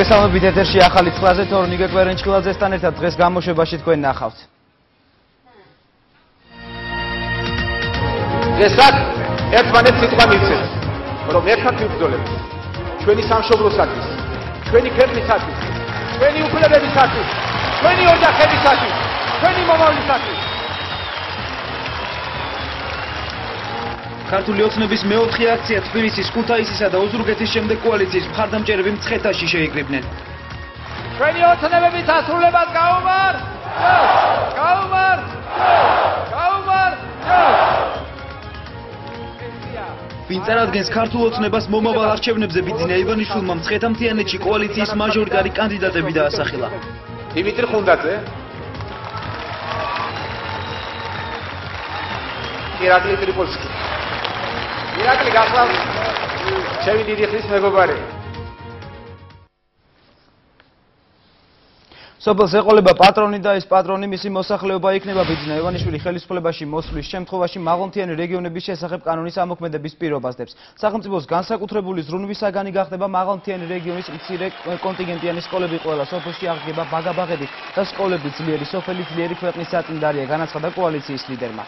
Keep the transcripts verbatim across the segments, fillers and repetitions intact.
მოგესალმებით ეთერში ახალი ცხრაზე თორნიკე კვერენჭკილაძესთან ერთად დღეს გამოშვებაში თქვენ ნახავთ. დღესაც ერთმანეთს სიტყვა მივცეთ, რომ ერთად ვიბრძოლებთ ჩვენი სამშობლოსათვის, ჩვენი ქვეყნისათვის, ჩვენი უფლებებისათვის, ჩვენი ოჯახებისათვის, ჩვენი მომავლისათვის. ქართული ოცნების მეოთხე აქცია თბილისის, ქუთაისისა და ოზურგეთის შემდეგ კოალიციის მხარდამჭერები მცხეთაში შეიკრიბნენ. ჩვენი ოცნებების ასრულებას გაუმარ! გაუმარ! გაუმარ! ვინ წარადგენს ქართულ ოცნებას მომავალ არჩევნებზე ბიძინა ივანიშვილმა მცხეთა-მთიანეთში კოალიციის მაჟორიტარი კანდიდატები დაასახელა. დიმიტრი ხუნდაძე, ირაკლი ტრიპოლსკი. ირაკლი გახლავთ ჩემი დიდი ხნის მეგობარი. სოფელს ეყოლება პატრონი და ეს პატრონი მისი მოსახლეობა იქნება ბიძინა ივანიშვილი ხელისუფლებაში მოსვლის შემთხვევაში მაღალმთიანი რეგიონების შესახებ კანონის ამოქმედების პირობას დებს. სახელმწიფოს განსაკუთრებული ზრუნვის საგანი გახდება მაღალმთიანი რეგიონის მცირე კონტინგენტიანი სკოლები ყველა სოფელში აღდგება ბაგაბაღები და სკოლები ძლიერი სოფელი ძლიერი ქვეყნის საწინდარია განაცხადა კოალიციის ლიდერმა.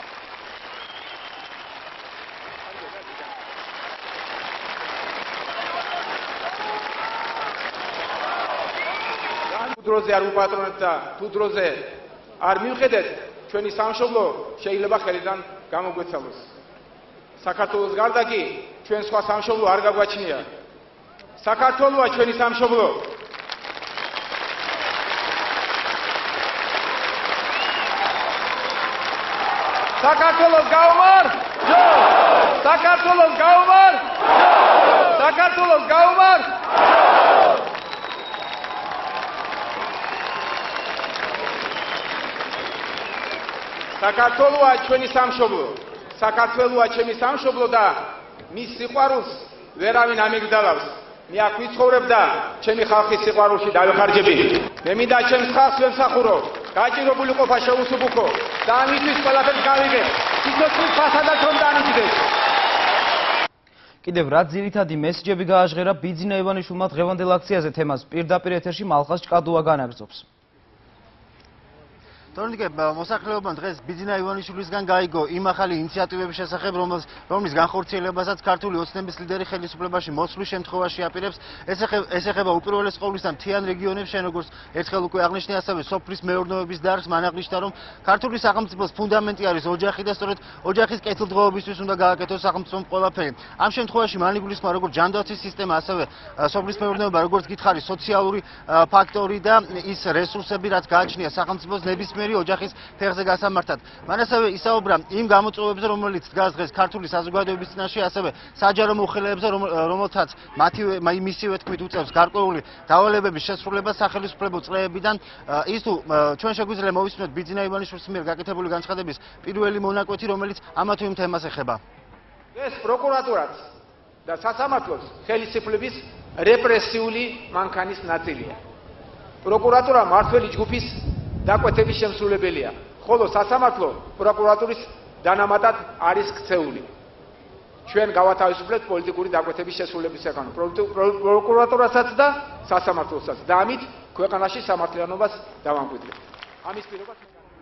დროზე არ უპატრონებთ და თუ დროზე არ მივხედეთ, ჩვენი სამშობლო შეიძლება ხელიდან გამოგვეცალოს. საქართველოს გარდა კი ჩვენ სხვა სამშობლო არ გაგვაჩნია. საქართველოა ჩვენი სამშობლო. საქართველოს გაუმარ! საქართველოს გაუმარ! საქართველოს გაუმარ! საქართველოა ჩვენი სამშობლო. საქართველოა ჩემი სამშობლო და მის სიყვარულს ვერავინ ამიგდალავს. მე აქ ვიცხოვრებ და ჩემი ხალხის სიყვარულში დავეხარჯები. მე მინდა ჩემს ხალხს ვემსახურო, გაჭირებული ყოფა შეუსუბუქო და ამისთვის ყველაფერს გავიგებ. სიცოცხლის ფასადაც რომ დანიშნდეს. კიდევ რა ძირითადი მესიჯები გააჟღერა ბიძინა ივანიშვილმა დღევანდელ აქციაზე თემას პირდაპირ ეთერში მალხაზ ჭკადუა განაგრძობს. თორნიკე მოსახლეობამ დღეს ბიძინა ივანიშვილისგან გაიგო იმ ახალი ინიციატივების შესახებ, რომლის განხორციელებასაც ქართული ოცნების ლიდერი ხელისუფლებაში მოსვლის შემთხვევაში აპირებს. ეს ეხება უპირველეს ყოვლისა მთიან რეგიონებს, შენ როგორც ერთხელ უკვე აღნიშნე, ასევე სოფლის მეურნეობის დარგს. მან აღნიშნა, რომ ქართული სახელმწიფოს ფუნდამენტი არის ოჯახი და სწორედ ოჯახის კეთილდღეობისთვის უნდა გააკეთოს სახელმწიფომ ყველაფერი. ამ შემთხვევაში მან იგულისხმა როგორც ჯანდაცვის სისტემა, ასევე სოფლის მეურნეობა, როგორც გითხარი, სოციალური ფაქტორი და ის რესურსები, რაც გააჩნია სახელმწიფოს ნებისმიერ ოჯახის ფეხზე გასამართად. მან ასევე ისაუბრა იმ გამოწვევებზე, რომელიც დგას დღეს ქართული საზოგადოების წინაშე, ასევე საჯარო მოხელეებზე, რომელთაც მათივე მისივე თქმით უწევს გარკვეული დავალებების შესრულებას სახელისუფლებო წრეებიდან. ის თუ ჩვენ შეგვიძლია მოვისმინოთ ბიძინა ივანიშვილის მიერ გაკეთებული განცხადების პირველი მონაკვეთი, რომელიც ამა თუ იმ თემას ეხება. ეს პროკურატურაც და სასამართლოს ხელისუფლების რეპრესიული მანქანის ნაწილია. პროკურატურა მმართველი ჯგუფის დაკვეთების შემსრულებელია, ხოლო სასამართლო პროკურატურის დანამატად არის ქცეული. ჩვენ გავათავისუფლებთ პოლიტიკური დაკვეთების შესრულების საკანონო პროკურატურასაც და სასამართლოსაც და ამით ქვეყანაში სამართლიანობას დავამკვიდრებთ. ამის პირობას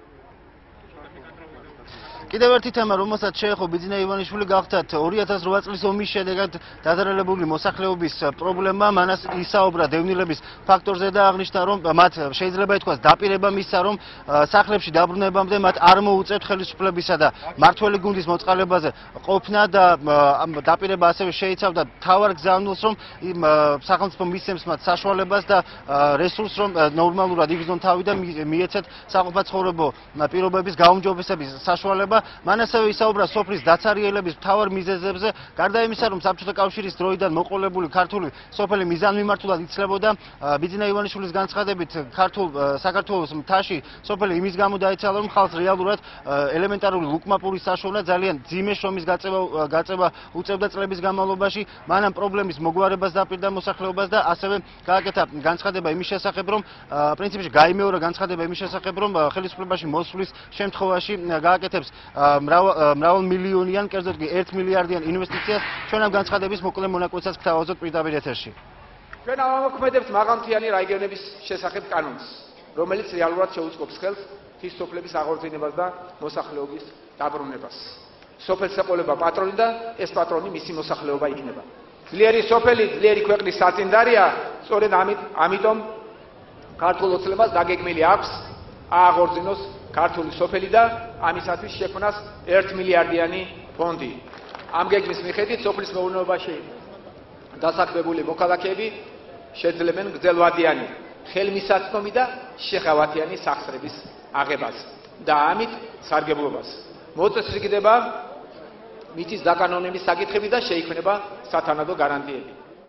კიდევ ერთი თემა, რომელსაც შეეხო ბიძინა ივანიშვილი, გახდათ ორი ათას რვა წლის ომის შედეგად დადარელებული მოსახლეობის პრობლემა. მანაც ისაუბრა დევნილების ფაქტორზე და აღნიშნა, რომ მათ შეიძლება ითქვას დაპირება მისცა, რომ სახლებში დაბრუნებამდე მათ არ მოუწევთ ხელისუფლებისა და მართველი გუნდის მოწყალებაზე ყოფნა და დაპირება ასევე შეიცავდა მთავარ გზავნილს, რომ სახელმწიფო მისცემს მათ საშუალებას და რესურსს, რომ ნორმალურად იგრძნონ თავი და მიეცეთ საყოფაცხოვრებო პირობების გაუმჯობესების საშუალება. მან ასევე ისაუბრა სოფლის დაცარიელების მთავარ მიზეზებზე, გარდა იმისა, რომ საბჭოთა კავშირის დროიდან მოყოლებული ქართული სოფელი მიზანმიმართულად იცვლებოდა. ბიძინა ივანიშვილის განცხადებით, ქართულ საქართველოს მთაში სოფელი იმის გამო დაიცალა, რომ ხალხს რეალურად ელემენტარული ლუკმაპურის საშუალება ძალიან ძიმე შრომის გაწევა გაწევა უწევდა წლების განმავლობაში. მანამ პრობლემის მოგვარებას დაპირდა მოსახლეობას და ასევე გააკეთა განცხადება იმის შესახებ, რომ პრინციპში გაიმეორა განცხადება იმის შესახებ, რომ ხელისუფლებაში მოსვლის შემთხვევაში გააკეთებს მრავალ მილიონიან, კერძოდ კი ერთ მილიარდიან ინვესტიციას. ჩვენ ამ განცხადების მოკლე მონაკვეთსაც გთავაზობთ პირდაპირ ეთერში. ჩვენ ამოქმედებს მაღალმთიანი რეგიონების შესახებ კანონს, რომელიც რეალურად შეუწყობს ხელს მთის სოფლების აღორძინებას და მოსახლეობის დაბრუნებას. სოფელს ეყოლება პატრონი და ეს პატრონი მისი მოსახლეობა იქნება. ძლიერი სოფელი, ძლიერი ქვეყნის საწინდარია, სწორედ ამიტომ ქართულ ოცნებას დაგეგმილი აქვს აღორძინოს ქართული სოფელი და ამისათვის შექმნას ერთ მილიარდიანი ფონდი. ამ გეგმის მიხედვით სოფლის მეურნეობაში დასაქმებული მოქალაქეები შეძლებენ გრძელვადიანი, ხელმისაწვდომი და შეღავათიანი სახსრების აღებას და ამით სარგებლობას. მოწესრიგდება მიწის დაკანონების საკითხები და შეიქმნება სათანადო გარანტიები.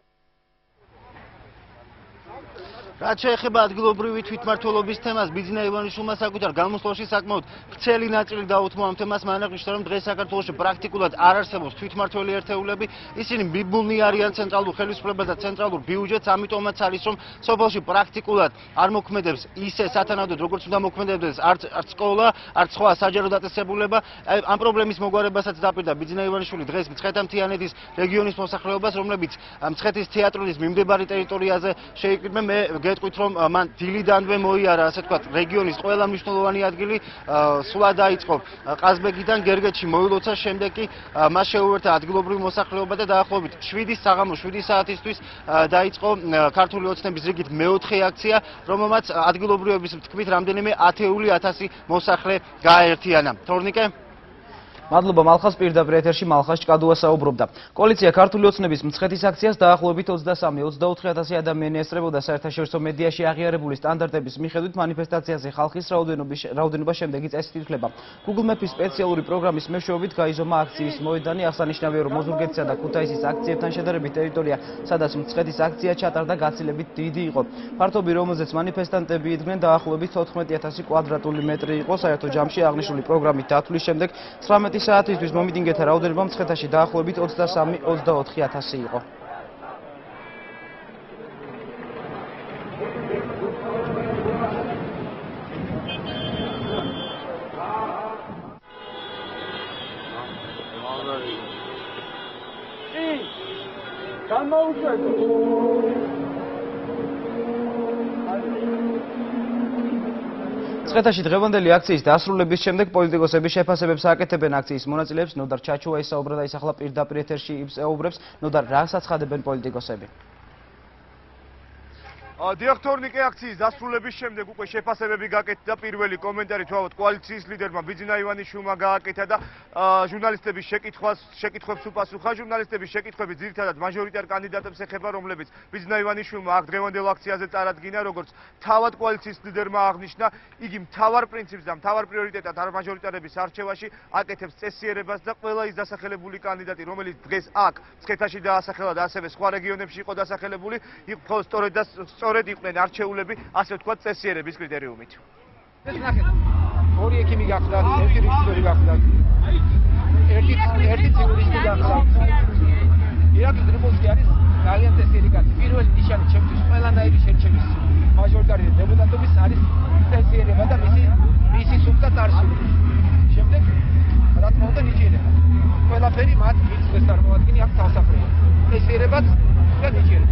რაც შეეხება ადგილობრივი თვითმმართველობის თემას, ბიძინა ივანიშვილმა საკუთარ გამოსვლაში საკმაოდ ვრცელი ნაწილი დაუთმო ამ თემას, მან აღნიშნა, რომ დღეს საქართველოში პრაქტიკულად არ არსებობს თვითმმართველი ერთეულები, ისინი მიბმულნი არიან ცენტრალურ ხელისუფლებას და ცენტრალურ ბიუჯეტს, ამიტომაც არის, რომ სოფელში პრაქტიკულად არ მოქმედებს ისე სათანადოდ, როგორც უნდა მოქმედებდეს არც არც სკოლა, არც სხვა საჯარო დაწესებულება. ამ პრობლემის მოგვარებასაც დაპირდა ბიძინა ივანიშვილი დღეს მცხეთა-მთიანეთის რეგიონის მოსახლეობას, რომლებიც მცხეთის თეატრონის მიმდებარე ტერიტორიაზე შეიკრიბნენ. მე გეტყვით, რომ მან დილიდანვე მოიარა, ასე ვთქვათ, რეგიონის ყველა მნიშვნელოვანი ადგილი, სვლა დაიწყო ყაზბეგიდან გერგეთში მოილოცა, შემდეგ კი მას შეუერთდა ადგილობრივი მოსახლეობა და დაახლოებით შვიდი საღამოს შვიდი საათისთვის დაიწყო ქართული ოცნების რიგით მეოთხე აქცია, რომელმაც ადგილობრივების თქმით რამდენიმე ათეული ათასი მოსახლე გააერთიანა. თორნიკე მადლობა მალხას, პირდაპირ ეთერში მალხას ჭკადუა საუბრობდა. კოალიცია ქართული ოცნების მცხეთის აქციას დაახლოებით ოცდასამი ოცდაოთხი ათასი ადამიანი ესწრებოდა საერთაშორისო მედიაში აღიარებული სტანდარტების მიხედვით მანიფესტაციაზე ხალხის რაოდენობა შემდეგი წესით ითვლება. Google Maps-ის სპეციალური პროგრამის მეშვეობით გაიზომა აქციის მოედანი, აღსანიშნავია, რომ მოზურგეთისა და ქუთაისის აქციებთან შედარებით ტერიტორია, სადაც მცხეთის აქცია ჩატარდა, გაცილებით დიდი იყო. ფართობი, რომელზეც მანიფესტანტები იდგნენ, დაახლოებით ოთხმეტი ათასი კვადრატული მეტრი იყო. საერთო ჯამში აღნიშნული პროგრამით დათვლის შემდეგ ცხრამეტი საათისთვის მომიტინგეთა რაოდენობა მცხეთაში დაახლოებით ოცდასამი ოცდაოთხი ათასი იყო. მცხეთაში დღევანდელი აქციის დასრულების შემდეგ პოლიტიკოსები შეფასებებს აკეთებენ აქციის მონაწილეებს. ნოდარ ჩაჩუა ისაუბრა და ის ახლა პირდაპირ ეთერში ისაუბრებს. ნოდარ, რა საცხადებენ პოლიტიკოსები? დიახტორნიკე აქციის დასრულების შემდეგ უკვე შეფასებები გაკეთდა. პირველი კომენტარი თვავთ კოალიციის ლიდერმა ბიძინა ივანიშვილმა გააკეთა და ჟურნალისტების შეკითხვას შეკითხვებს უპასუხა. ჟურნალისტების შეკითხვები ძირითადად მაჟორიტარ კანდიდატებს ეხება, რომლებიც ბიძინა ივანიშვილმა აქ დღევანდელ აქციაზე წარადგინა, როგორც თავად კოალიციის ლიდერმა აღნიშნა, იგი მთავარ პრინციპს და მთავარ პრიორიტეტად არ მაჟორიტარების არჩევაში აკეთებს წესიერებას და ყველა ის დასახელებული კანდიდატი, რომელიც დღეს აქ მცხეთაში დაასახელა და ასევე სხვა რეგიონებში იყო დასახელებული, იყო სწორედ და სწორედ იყვნენ არჩეულები, ასე ვთქვათ, წესიერების კრიტერიუმით. ეს ნახეთ, ორი ექიმი გახდა, ერთი რეჟისორი გახდა. ერთი ერთი ცივურისტი გახდა. ირაკლის დრიბულსკი არის ძალიან წესიერი კაცი. პირველი ნიშანი ჩემთვის ყველანაირი შერჩევის მაჟორიტარი დეპუტატობის არის წესიერება და მისი მისი სუფთა წარსული. შემდეგ რა თქმა უნდა ნიჭიერება. ყველაფერი მათ მიწეს წარმოადგენს აქ თავსაფრები. წესიერებაც და ნიჭიერება.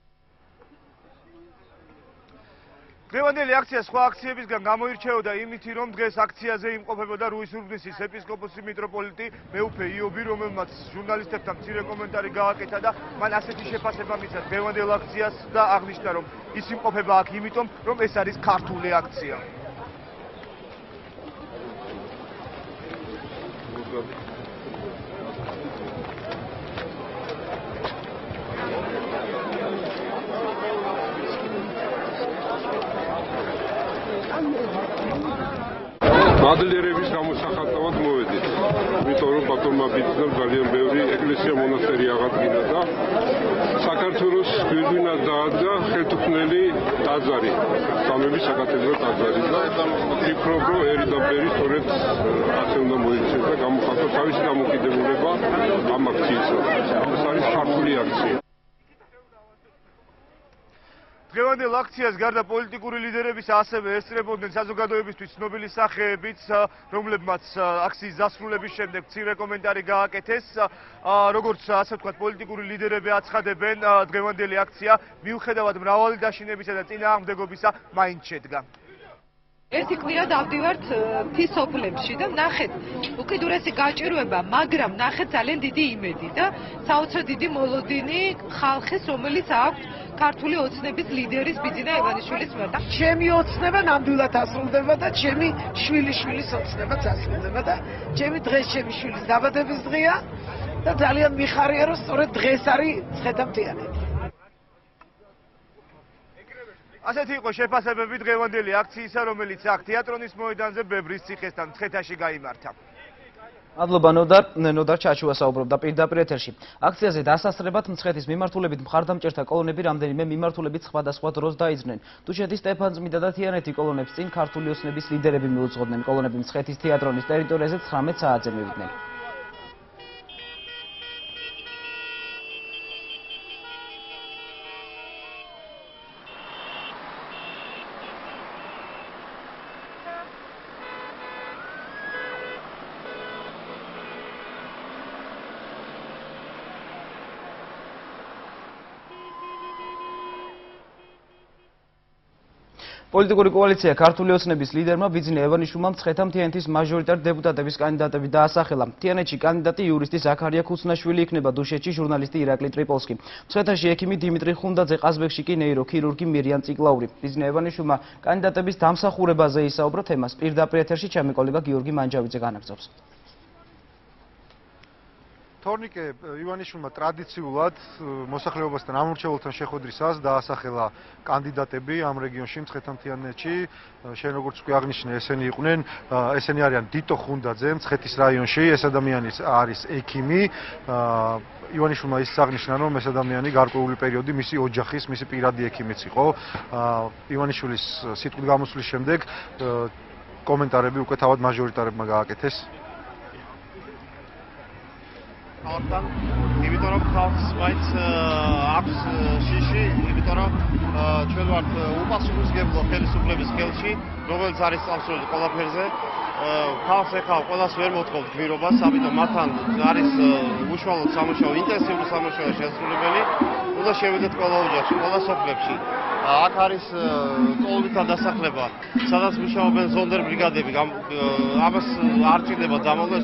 დღევანდელი აქცია სხვა აქციებისგან გამოირჩეოდა იმით, რომ დღეს აქციაზე იმყოფებოდა რუისურბნისის ეპისკოპოსი მიტროპოლიტი მეუფე იობი, რომელმაც ჟურნალისტებთან მცირე კომენტარი გააკეთა და მან ასეთი შეფასება მისცა დღევანდელ აქციას და აღნიშნა, რომ ის იმყოფება აქ იმიტომ, რომ ეს არის ქართული აქცია. მადლიერების გამოსახატავად მოვედით. იმიტომ რომ ბატონმა ბიძინამ ძალიან ბევრი ეკლესია მონასტერი აღადგინა და საქართველოს გვირგვინად დაადგა ხელთუქმნელი ტაძარი, სამების საკათედრო ტაძარი და ვფიქრობ, რომ ერი და ბერი სწორედ ასე უნდა მოიქცეს და გამოხატოს თავისი დამოკიდებულება ამ აქციისა. ეს არის ქართული აქცია. დღევანდელ აქციას გარდა პოლიტიკური ლიდერების ასევე ესწრებოდნენ საზოგადოებისთვის ცნობილი სახეებიც, რომლებმაც აქციის დასრულების შემდეგ მცირე კომენტარი გააკეთეს. როგორც ასე ვთქვათ, პოლიტიკური ლიდერები აცხადებენ, დღევანდელი აქცია მიუხედავად მრავალი დაშინებისა და წინააღმდეგობისა მაინც შედგა. ერთი კვირა დავდივართ მთის სოფლებში და ნახეთ უკიდურესი გაჭირვება, მაგრამ ნახეთ ძალიან დიდი იმედი და საოცრად დიდი მოლოდინი ხალხის, რომელიც აქვს ქართული ოცნების ლიდერის ბიძინა ივანიშვილის მიერ. ჩემი ოცნება ნამდვილად ასრულდება და ჩემი შვილიშვილის ოცნებაც ასრულდება და ჩემი დღეს ჩემი შვილის დაბადების დღეა და ძალიან მიხარია, რომ სწორედ დღეს არის მცხეთა-მთიანეთი. ასეთი იყო შეფასებები დღევანდელი აქციისა, რომელიც აქ თეატრონის მოედანზე ბევრის ციხესთან მცხეთაში გაიმართა. მადლობა ნოდარ, ნოდარ ჩაჩუა საუბრობდა პირდაპირ ეთერში. აქციაზე დასასწრებად მცხეთის მიმართულებით მხარდამჭერთა კოლონები რამდენიმე მიმართულებით სხვადასხვა დროს დაიძრნენ. დუშეთის სტეფანწმიდა და თიანეთი კოლონებს წინ ქართული ოცნების ლიდერები მიუძღოდნენ. კოლონები მცხეთის თეატრონის ტერიტორიაზე ცხრამეტ საათზე მივიდნენ. პოლიტიკური კოალიცია ქართული ოცნების ლიდერმა ბიძინა ივანიშვილმა მცხეთა-მთიანეთის მაჟორიტარ დეპუტატების კანდიდატები დაასახელა. თიანეთში კანდიდატი იურისტი ზაქარია ქუცნაშვილი იქნება, დუშეთში ჟურნალისტი ირაკლი ტრიპოლსკი. მცხეთაში ექიმი დიმიტრი ხუნდაძე, ყაზბეგში კი ნეიროქირურგი მირიან ციკლაური. ბიძინა ივანიშვილმა კანდიდატების დამსახურებაზე ისაუბრა, თემას პირდაპირ ეთერში ჩემი კოლეგა გიორგი მანჯავიძე განაგრძობს. თორნიკე ივანიშვილმა ტრადიციულად მოსახლეობასთან ამორჩეულთან შეხვედრისას დაასახელა კანდიდატები ამ რეგიონში მცხეთა-მთიანეთში. შენ როგორც კი აღნიშნე, ესენი იყვნენ, ესენი არიან დიტო ხუნდაძე მცხეთის რაიონში, ეს ადამიანი არის ექიმი. ივანიშვილმა ის აღნიშნა, რომ ეს ადამიანი გარკვეული პერიოდი მისი ოჯახის, მისი პირადი ექიმიც იყო. ივანიშვილის სიტყვით გამოსვლის შემდეგ კომენტარები უკვე თავად მაჟორიტარებმა გააკეთეს. ხალხთან, იმიტომ რომ ხალხს მაინც აქვს შიში, იმიტომ რომ ჩვენ ვართ უპასუხისმგებლო ხელისუფლების ხელში, რომელიც არის წამსვლელი ყველაფერზე. ხალხს ეხლა ყველას ვერ მოთხოვთ პირობას, ამიტომ მათთან არის უშუალოდ სამუშაო, ინტენსიური სამუშაო შესრულებელი. უნდა შევიდეთ ყველა ოჯახში, ყველა სოფლებში. აქ არის კოლონებთან დასახლება, სადაც მუშაობენ ზონდერ ბრიგადები, ამას არ ჭირდება დამოვლეს.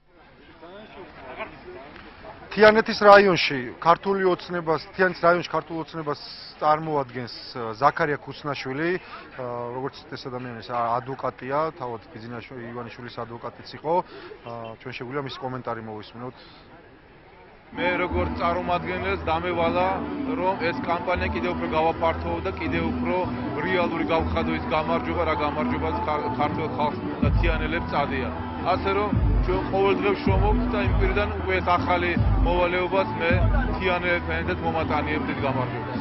თიანეთის რაიონში ქართული ოცნებას, თიანეთის რაიონში ქართულ ოცნებას წარმოადგენს ზაქარია ქუცნაშვილი, როგორც ეს ადამიანი ადვოკატია, თავად ბიძინა ივანიშვილის ადვოკატიც იყო. ჩვენ შეგვიძლია მის კომენტარი მოვისმინოთ. მე როგორც წარმომადგენელს დამევალა, რომ ეს კამპანია კიდევ უფრო გავაფართოვო და კიდევ უფრო რეალური გავხადო ის გამარჯვება, რა გამარჯვებაც ქართულ ხალხს და თიანელებს წადია. ასე რომ ჩვენ ყოველდღე ვშრომობთ და იმ პირიდან უკვე ეს ახალი მოვალეობას მე თიანელებთან მომატანიებთ გამარჯვებას.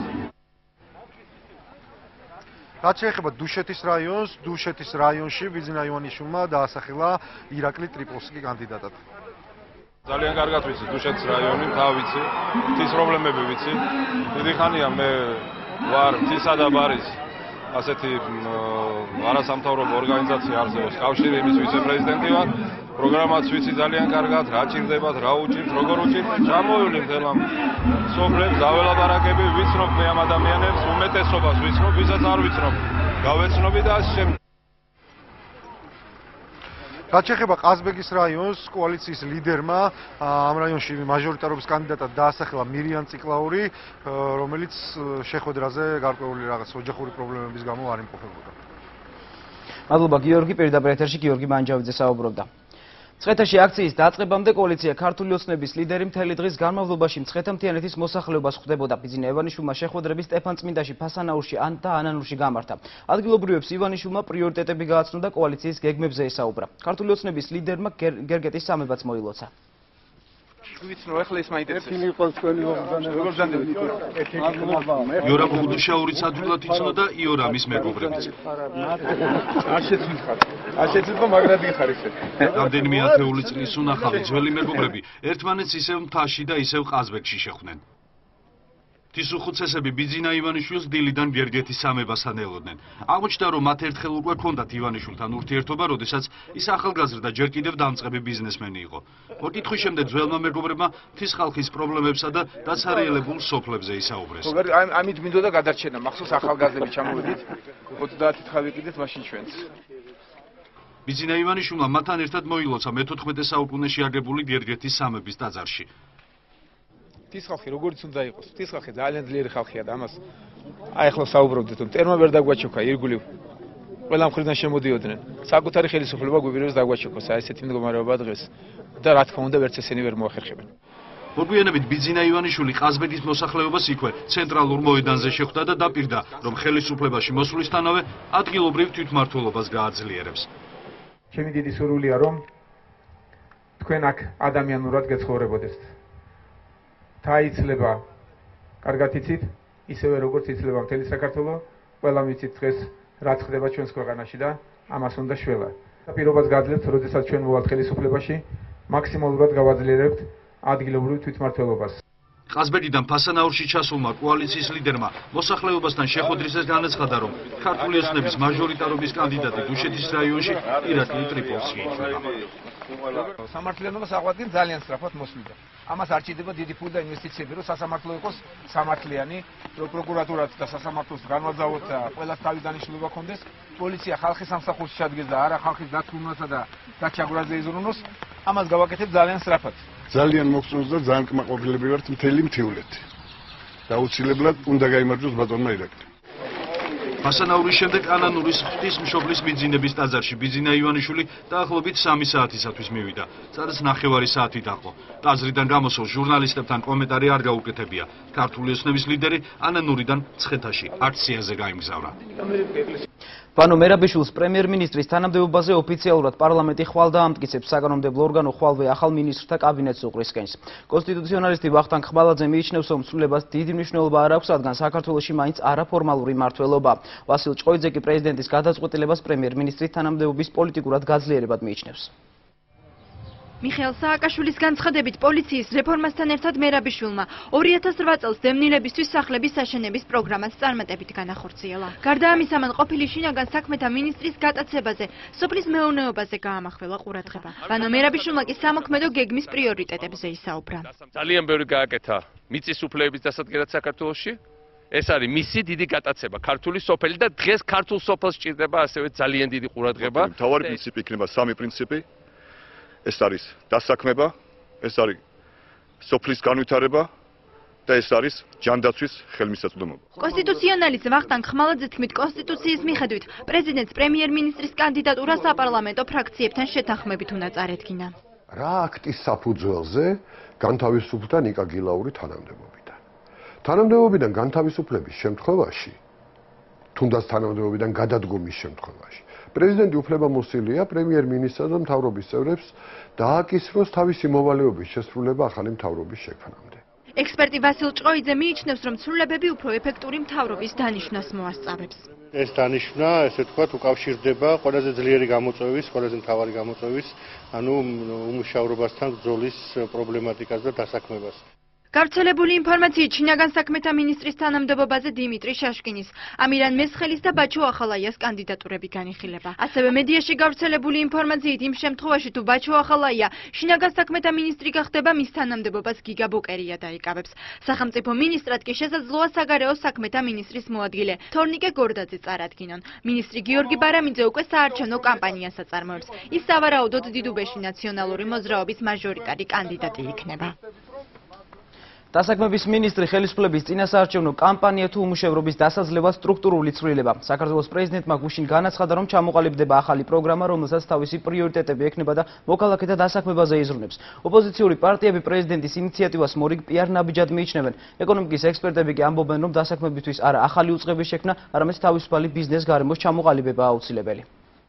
რაც შეეხება დუშეთის რაიონს, დუშეთის რაიონში ბიძინა ივანიშვილმა დაასახელა ირაკლი ტრიპოლსკი კანდიდატად. ძალიან კარგად ვიცი დუშეთის რაიონი, თავ ვიცი, მთის პრობლემები ვიცი. დიდი ხანია მე ვარ მთისა და ბარის ასეთი არასამთავრობო ორგანიზაცია არსებობს, კავშირი, იმის ვიცე-პრეზიდენტი ვარ. პროგრამაც ვიცი ძალიან კარგად, რა ჭირდებათ, რა უჭირთ, როგორ უჭირთ. ჩამოვივლი მთელ ამ სოფლებს, დაველაპარაკები, ვიცნობ მე ამ ადამიანებს, უმეტესობას ვიცნობ, ვისაც არ ვიცნობ, გავეცნობი და ასე შემდეგ. რაც შეეხება ყაზბეგის რაიონს, კოალიციის ლიდერმა ამ რაიონში მაჟორიტარობის კანდიდატად დაასახელა მირიან ციკლაური, რომელიც შეხვედრაზე გარკვეული რაღაც ოჯახური პრობლემების გამო არ იმყოფებოდა. მადლობა გიორგი, პირდაპირ ეთერში გიორგი მანჯავიძე საუბრობდა. მცხეთაში აქციის დაწყებამდე კოალიცია ქართული ოცნების ლიდერი მთელი დღის განმავლობაში მცხეთა-მთიანეთის მოსახლეობას ხვდებოდა. ბიძინა ივანიშვილმა შეხვედრები სტეფანწმინდაში, ფასანაურში და ანანურში გამართა. ადგილობრივებს ივანიშვილმა პრიორიტეტები გააცნო და კოალიციის გეგმებზე ესაუბრა. ქართული ოცნების ლიდერმა გერგეტის სამებაც მოილოცა. ვიცნო, ახლა ის მაინტერესებს. ეთილი იყო თქვენი მომზადება. როგორ ბრძანდებით? იორამ ხუდუშაურიც ადვილად იცნო და იორამის მეგობრებიც. არ შეცვიხარ. არ შეცვიხო, მაგრამ გიხარისე. რამდენიმე ათეული წლის უნახავი ძველი მეგობრები ერთმანეთს ისევ მთაში და ისევ ყაზბეგში შეხვდნენ. ღვთის უხუცესები ბიძინა ივანიშვილს დილიდან გერგეთის სამებასთან ელოდნენ. აღმოჩნდა, რომ მათ ერთხელ უკვე ჰქონდათ ივანიშვილთან ურთიერთობა, როდესაც ის ახალგაზრდა ჯერ კიდევ დამწყები ბიზნესმენი იყო. მოკითხვის შემდეგ ძველმა მეგობრებმა მთის ხალხის პრობლემებსა და დაცარიელებულ სოფლებზე ისაუბრეს. ამით მინდოდა გადარჩენა, მახსოვს ახალგაზრდები ჩამოვედით, ოცდაათი თხა ვიყიდეთ მაშინ ჩვენც. ბიძინა ივანიშვილმა მათთან ერთად მოილოცა მეთოთხმეტე საუკუნეში აგებული გერგეთის სამების ტაძარში. ღვთის ხალხი როგორიც უნდა იყოს, ღვთის ხალხი ძალიან ძლიერი ხალხია და ამას აი ახლა საუბრობდით, რომ ტერმა ვერ დაგვაჩოქა ირგვლივ. ყველა მხრიდან შემოდიოდნენ. საკუთარი ხელისუფლება გვიბირებს დაგვაჩოქოს, აი ესეთი მდგომარეობა დღეს და რა თქმა უნდა ვერც ესენი ვერ მოახერხებენ. მოგვიანებით ბიძინა ივანიშვილი ყაზბეგის მოსახლეობას იქვე ცენტრალურ მოედანზე შეხვდა და დაპირდა, რომ ხელისუფლებაში მოსვლისთანავე ადგილობრივ თვითმმართველობას გააძლიერებს. ჩემი დიდი სურვილია, რომ თქვენ აქ ადამიანურად გეცხოვრებოდეთ. თა იცლება, კარგად იცით, ისევე როგორც იცლება მთელი საქართველო, ყველა ვიცით დღეს რაც ხდება ჩვენს ქვეყანაში და ამას უნდა შველა. პირობას გაძლევთ, როდესაც ჩვენ მოვალთ ხელისუფლებაში, მაქსიმალურად გავაძლიერებთ ადგილობრივ თვითმმართველობას. ყაზბეგიდან ფასანაურში ჩასულმა კოალიციის ლიდერმა მოსახლეობასთან შეხვედრისას განაცხადა, რომ ქართული ოცნების მაჟორიტარობის კანდიდატი დუშეთის რაიონში ირაკლი ტრიპოლსი იქნება. სამართლიანობას აღვადგენ ძალიან სწრაფად მოსვლიდა. ამას არ ჭირდება დიდი ფული და ინვესტიციები, რომ სასამართლო იყოს სამართლიანი, რომ პროკურატურაც და სასამართლოს განვაძავოთ და ყველას თავის დანიშნულება ქონდეს. პოლიცია ხალხის სამსახურში ჩადგეს და არა ხალხის დაცვასა და გაჩაგვრაზე იზრუნოს. ამას გავაკეთებ ძალიან სწრაფად. ძალიან მოგწონს და ძალიან კმაყოფილები ვართ მთელი მთიულეთი. დაუცილებლად უნდა გაიმარჯვოს ბატონმა ირაკლი. ფასანაურის შემდეგ კანონის ღვთისმშობლის მიძინების ტაძარში ბიძინა ივანიშვილი დაახლოებით სამი საათისათვის მივიდა. სადაც ნახევარი საათი დაყო. ტაძრიდან გამოსულ ჟურნალისტებთან კომენტარი არ გაუკეთებია. ქართული ოცნების ლიდერი ანანურიდან მცხეთაში აქციაზე გაიმგზავრა. ბანო მერაბიშვილს პრემიერ-მინისტრის თანამდებობაზე ოფიციალურად პარლამენტი ხვალ დაამტკიცებს. საკანონმდებლო ორგანო ხვალვე ახალ მინისტრთა კაბინეტს უყრისკენს. კონსტიტუციონალისტი ვახტანგ ხმალაძე მიიჩნევს, რომ ცვლილებას დიდი მნიშვნელობა არ აქვს, რადგან საქართველოში მაინც არაფორმალური მმართველობა. ვასილ ჭყოიძე კი პრეზიდენტის გადაწყვეტილებას პრემიერ-მინისტრის თანამდებობის პოლიტიკურად გაძლიერებად მიიჩნევს. მიხეილ სააკაშვილის განცხადებით პოლიციის რეფორმასთან ერთად მერაბიშვილმა ორი ათას რვა წელს დევნილებისთვის სახლების აშენების პროგრამას წარმატებით განახორციელა. გარდა ამისა, მან ყოფილი შინაგან საქმეთა მინისტრის გატაცებაზე, სოფლის მეურნეობაზე გაამახვილა ყურადღება. ბანო მერაბიშვილმა კი სამოქმედო გეგმის პრიორიტეტებზე ისაუბრა. ძალიან ბევრი გააკეთა მიწის უფლებების დასადგენად საქართველოში. ეს არის მისი დიდი გატაცება, ქართული სოფელი და დღეს ქართულ სოფელს ჭირდება ასევე ძალიან დიდი ყურადღება. მთავარი პრინციპი იქნება სამი პრინციპი. ეს არის დასაქმება, ეს არის სოფლის განვითარება და ეს არის ჯანდაცვის ხელმისაწვდომობა. კონსტიტუციონალისტ ვახტანგ ხმალაძის თქმით, კონსტიტუციის მიხედვით პრეზიდენტს პრემიერ-მინისტრის კანდიდატურა საპარლამენტო ფრაქციებთან შეთანხმებით უნდა წარედგინა. რა აქტის საფუძველზე განთავისუფლდა ნიკა გილაური თანამდებობიდან? თანამდებობიდან განთავისუფლების შემთხვევაში, თუნდაც თანამდებობიდან გადადგომის შემთხვევაში, პრეზიდენტი უფლებამოსილია პრემიერ-მინისტრს და მთავრობის წევრებს დააკისროს თავისი მოვალეობის შესრულება ახალი მთავრობის შექმნამდე. ექსპერტი ვასილ ჭყოიძე მიიჩნევს, რომ ცვლილებები უფრო ეფექტური მთავრობის დანიშვნას მოასწავებს. ეს დანიშვნა, ესე ვთქვათ, უკავშირდება ყველაზე ძლიერი გამოწვევის, ყველაზე მთავარი გამოწვევის, ანუ უმუშავრობასთან ბრძოლის პრობლემატიკას და დასაქმებას. გავრცელებული ინფორმაციით შინაგან საქმეთა მინისტრის თანამდებობაზე დიმიტრი შაშკინის, ამირან მესხელის და ბაჩო ახალაიას კანდიდატურები განიხილება. ასევე მედიაში გავრცელებული ინფორმაციით იმ შემთხვევაში, თუ ბაჩო ახალაია შინაგან საქმეთა მინისტრი გახდება, მის თანამდებობას გიგა ბოკერია დაიკავებს. სახელმწიფო მინისტრად კი შესაძლოა საგარეო საქმეთა მინისტრის მოადგილე თორნიკე გორდაძე წარადგინონ. მინისტრი გიორგი ბარამიძე უკვე საარჩევნო კამპანიას აწარმოებს. ის სავარაუდოდ დიდუბეში ნაციონალური მოძრაობის მაჟორიტარი კანდიდატი იქნება. დასაქმების მინისტრი ხელისუფლების წინასაარჩევნო კამპანია თუ უმუშევრობის დასაძლევა სტრუქტურული ცვლილება. საქართველოს პრეზიდენტმა გუშინ განაცხადა, რომ ჩამოყალიბდება ახალი პროგრამა, რომელსაც თავისი პრიორიტეტები ექნება და მოქალაქეთა დასაქმებაზე იზრუნებს. ოპოზიციური პარტიები პრეზიდენტის ინიციატივას მორიგ პიარ ნაბიჯად მიიჩნევენ. ეკონომიკის ექსპერტები კი ამბობენ, რომ დასაქმებისთვის არა ახალი უწყების შექმნა, არამედ თავისუფალი ბიზნეს გარემოს ჩამოყალიბება აუცილებელი.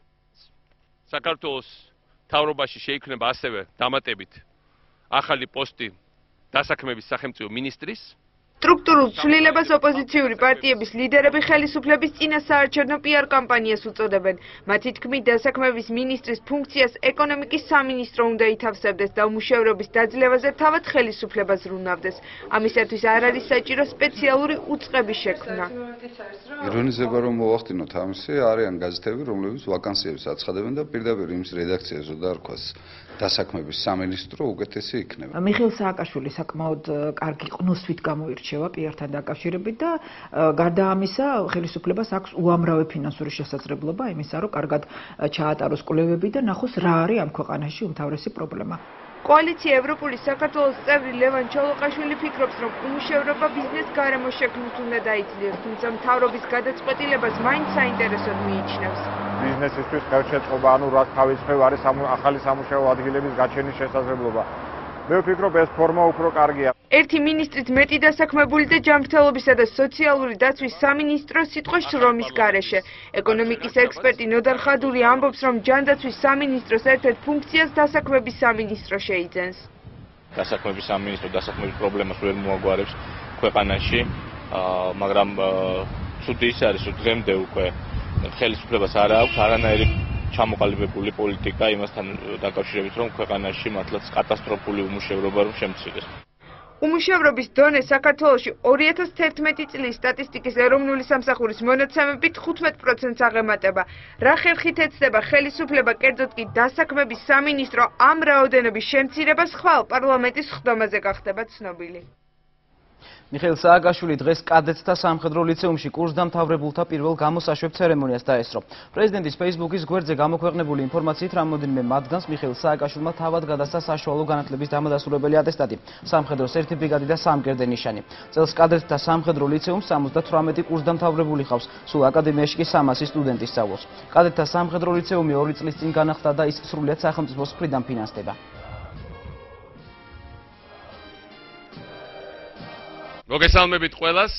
საქართველოს მთავრობაში შეიქმნება ასევე დამატებით ახალი პოსტი დასაქმების სახელმწიფო მინისტრის. სტრუქტურულ ცვლილებას ოპოზიციური პარტიების ლიდერები ხელისუფლების წინა საარჩევნო პიარ კამპანიას უწოდებენ. მათი თქმით, დასაქმების მინისტრის ფუნქციას ეკონომიკის სამინისტრო უნდა ითავსებდეს და უმუშევრობის დაძლევაზე თავად ხელისუფლება ზრუნავდეს. ამისათვის არ არის საჭირო სპეციალური უწყების შექმნა. ირონიზება რომ მოვახდინოთ ამისი, არიან გაზეთები, რომლებიც ვაკანსიებს აცხადებენ და პირდაპირ იმის რედაქციაზე დარქვას დასაქმების სამინისტრო უკეთესი იქნება. მიხეილ სააკაშვილი საკმაოდ კარგი ყნოსვით გამოირჩევა პიართან დაკავშირებით და გარდა ამისა ხელისუფლებას აქვს უამრავი ფინანსური შესაძლებლობა იმისა, რომ კარგად ჩაატაროს კვლევები და ნახოს რა არის ამ ქვეყანაში უმთავრესი პრობლემა. კოალიცია ევროპული საქართველოს წევრი ლევან ჩოლოყაშვილი ფიქრობს, რომ უმუშევრობა ბიზნეს გარემოს შექმნით უნდა დაიძლიოს, თუმცა მთავრობის გადაწყვეტილებას მაინც საინტერესოდ მიიჩნევს. ბიზნესისთვის ხელშეწყობა, ანუ რაც თავის მხრივ არის ახალი სამუშაო ადგილების გაჩენის შესაძლებლობა. მე ვფიქრობ, ეს ფორმა უფრო კარგია. ერთი მინისტრით მეტი დასაქმებული და ჯანმრთელობისა და სოციალური დაცვის სამინისტრო სიტყვის შრომის გარეშე. ეკონომიკის ექსპერტი ნოდარ ხადური ამბობს, რომ ჯანდაცვის სამინისტროს ერთ-ერთ ფუნქციას დასაქმების სამინისტრო შეიძენს. დასაქმების სამინისტრო დასაქმების პრობლემას ვერ მოაგვარებს ქვეყანაში, მაგრამ ცუდი ის არის, რომ დღემდე უკვე ხელისუფლებას არ აქვს არანაირი ჩამოყალიბებული პოლიტიკა იმასთან დაკავშირებით, რომ ქვეყანაში მართლაც კატასტროფული უმუშევრობა რომ შემცირდეს. უმუშევრობის დონე საქართველოში ორი ათას თერთმეტი წლის სტატისტიკის ეროვნული სამსახურის მონაცემებით ხუთმეტ პროცენტს აღემატება. რა ხერხით ეცდება ხელისუფლება, კერძოდ კი დასაქმების სამინისტრო ამ რაოდენობის შემცირებას ხვალ პარლამენტის ხდომაზე გახდება ცნობილი. მიხეილ სააკაშვილი დღეს კადეტთა სამხედრო ლიცეუმში კურსდამთავრებულთა პირველ გამოსაშვებ ცერემონიას დაესწრო. პრეზიდენტის Facebook-ის გვერდზე გამოქვეყნებული ინფორმაციით რამოდენიმე მათგანს მიხეილ სააკაშვილმა თავად გადასცა საშუალო განათლების დამადასტურებელი ატესტატი, სამხედროს ერთი ბრიგადი და სამგერდე ნიშანი. წელს კადეტთა სამხედრო ლიცეუმს სამოცდათვრამეტი კურსდამთავრებული ჰყავს, სულ აკადემიაში კი სამასი სტუდენტი სწავლობს. კადეტთა სამხედრო ლიცეუმი ორი წლის წინ განახლდა და ის სრულიად სახელმწიფოს მხრიდან ფინანსდება. მოგესალმებით ყველას.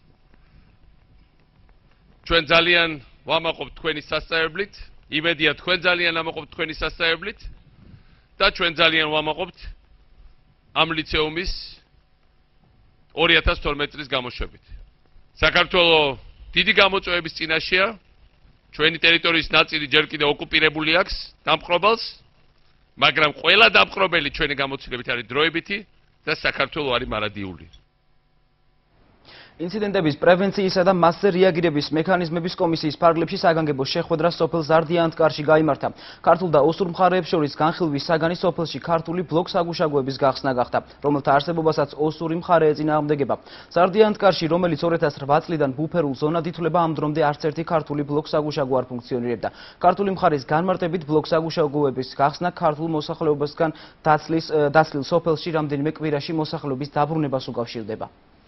ჩვენ ძალიან ვამაყობთ თქვენი სასწაებლით, იმედია თქვენ ძალიან ამაყობთ თქვენი სასწაებლით და ჩვენ ძალიან ვამაყობთ ამ ლიცეუმის ორი ათას თორმეტი წლის გამოშვებით. საქართველოს დიდი გამოწვევების წინაშეა, ჩვენი ტერიტორიის ნაწილი ჯერ კიდევ ოკუპირებული აქვს დამპყრობელს, მაგრამ ყველა დამპყრობელი ჩვენი გამოცდილებით არის დროებითი და საქართველოს არის მარადიული. ინციდენტების პრევენციისა და მასზე რეაგირების მექანიზმების კომისიის ფარგლებში საგანგებო შეხვედრა სოფელ ზარდიანთკარში გაიმართა. ქართულ და ოსურ მხარეებს შორის განხილვის საგანი სოფელში ქართული ბლოკ-საგუშაგოების გახსნა გახდა, რომელთა არსებობასაც ოსური მხარე ეწინააღმდეგება. ზარდიანთკარში, რომელიც ორი ათას რვა წლიდან ბუფერულ ზონად ითვლება, ამ დრომდე არც ერთი ქართული ბლოკ-საგუშაგო არ ფუნქციონირებდა. ქართული მხარის განმარტებით ბლოკ-საგუშაგოების გახსნა ქართულ მოსახლეობასგან დაცლის დაცლილ სოფელში რამდენიმე კვირაში მოსახლეობის დაბრუნებას უკავშირდება.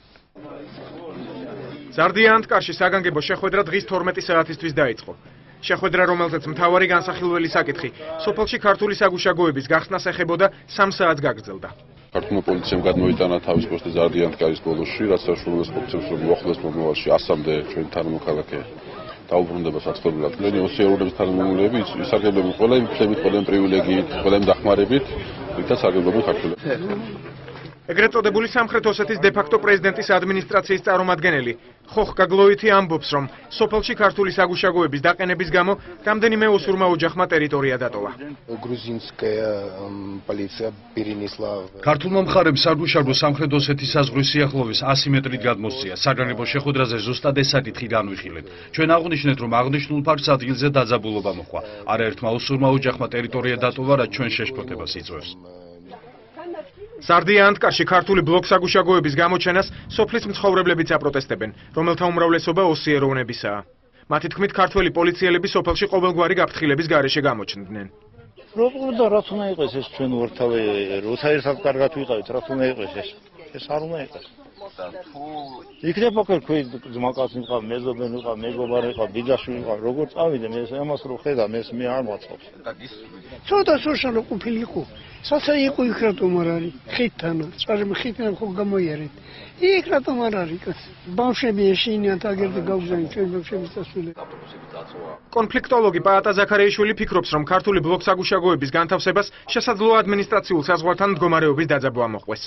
ზარდიანთკარში საგანგებო შეხვედრა დღის თორმეტი საათისთვის დაიწყო. შეხვედრა, რომელზეც მთავარი განსახილველი საკითხი სოფელში ქართული საგუშაგოების გახსნას ეხებოდა, სამ საათს გაგრძელდა. ქართულმა პოლიციამ გადმოიტანა თავის პოსტი ზარდიანთკარის ბოლოში, რაც საშუალებას მოგცემს, რომ მოახლოს მომავალში ასამდე ჩვენი თანამოქალაქე დაუბრუნდება საწყობილად. ჩვენი ოსიერუნების თანამემამულეები ისარგებლებენ ყველა იმ ფლებით, ყველა იმ პრივილეგიით, ყველა იმ დახმარებით, რითაც სარგებლობენ ქართველები. ეგრეთ წოდებული სამხრეთ ოსეთის დე-ფაქტო პრეზიდენტის ადმინისტრაციის წარმომადგენელი ხოხ გაგლოვითი ამბობს, რომ სოფელში ქართული საგუშაგოების დაყენების გამო რამდენიმე ოსურმა ოჯახმა ტერიტორია დატოვა. ქართულმა მხარემ საგუშაგო სამხრეთ ოსეთის საზღვრის სიახლოვის ასი მეტრით გადმოსწია. საგანგებო შეხვედრაზე ზუსტად ეს საკითხი განვიხილეთ. ჩვენ აღვნიშნეთ, რომ აღნიშნულ ფაქტს ადგილზე დაძაბულობა მოხდა. არაერთმა ოსურმა ოჯახმა ტერიტორია დატოვა, რაც ჩვენ შეშფოთებას იწვევს. ზარდიანთკარში ქართული ბლოკ-საგუშაგოების გამოჩენას სოფლის მცხოვრებლებიც აპროტესტებენ, რომელთა უმრავლესობა ოსიეროვნებისაა. მათი თქმით, ქართველი პოლიციელები სოფელში ყოველგვარი გაფრთხილების გარეშე გამოჩნდნენ. პრობლემა რაც უნდა იყოს ეს ჩვენ ვართავე, როცა ერთად კარგად ვიყავით, რაც უნდა იყოს ეს. ეს არ უნდა იყოს. იქნება ქოქი ძმაკაც ვიყავ, მეზობენ ვიყავ, მეგობარი ვიყავ, ბიძაშვილი ვიყავ, როგორ წავიდე მე ამას რო ხედა, მე მე არ მაწყობს. ცოტა სოციალურ ყოფილი იყო. სოცა იყო იქ რატომ არ არის? ხითანა, წარიმ ხითანა ხო გამოიარეთ. იქ რატომ არ არის? ბავშვები ეშინიან თაგერდე გავგზავნით ჩვენ ბავშვების დასულე. კონფლიქტოლოგი პაატა ზაქარიაშვილი ფიქრობს, რომ ქართული ბლოკ-საგუშაგოების განთავსებას შესაძლოა ადმინისტრაციულ საზღვართან მდგომარეობის დაძაბვა მოჰყვეს.